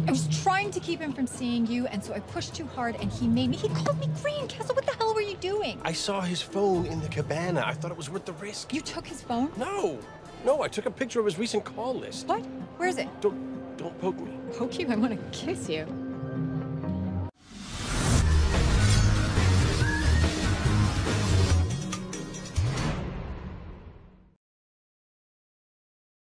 I was trying to keep him from seeing you, and so I pushed too hard, and he made me. He called me green. Castle, what the hell were you doing? I saw his phone in the cabana. I thought it was worth the risk. You took his phone? No. No, I took a picture of his recent call list. What? Where is it? Don't poke me. Poke you? I want to kiss you.